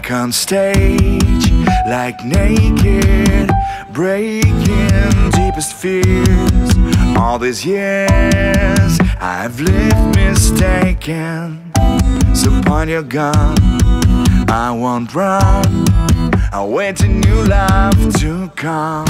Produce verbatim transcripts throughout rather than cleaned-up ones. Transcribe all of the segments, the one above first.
like on stage, like naked, breaking deepest fears. All these years I've lived mistaken. So point your gun, I won't run. I'll wait a new love to come.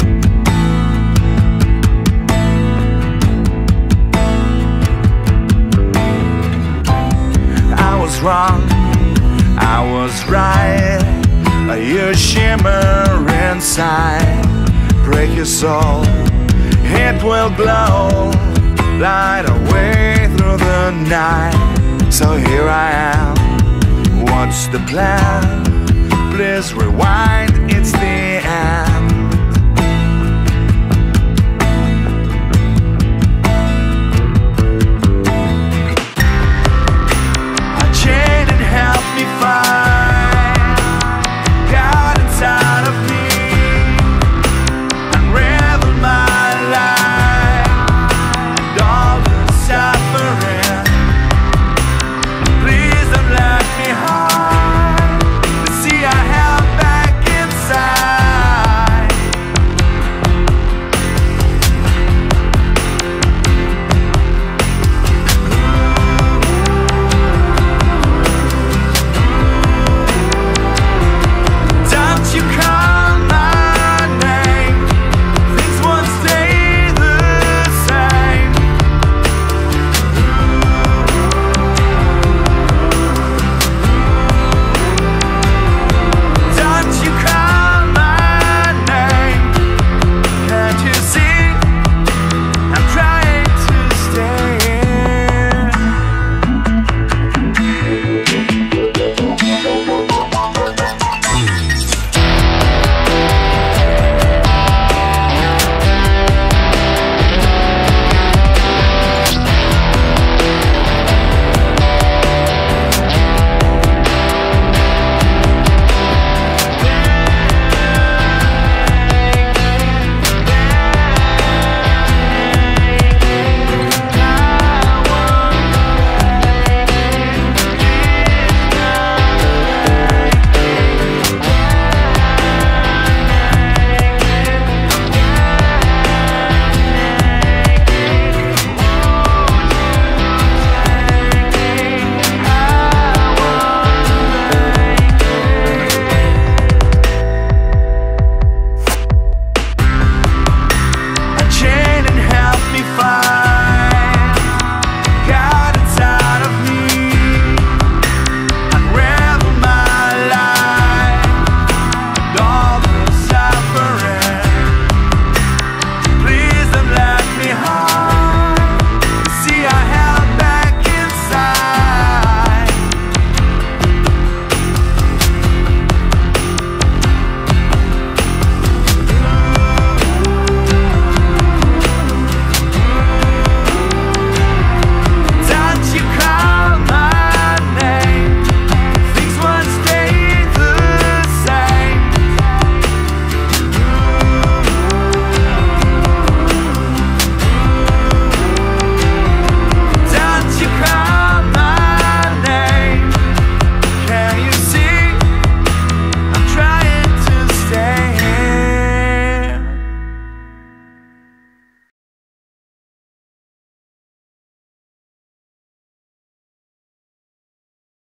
I was wrong, I was right. You shimmer inside, break your soul, it will glow, light a way through the night. So here I am, what's the plan? Please rewind, it's the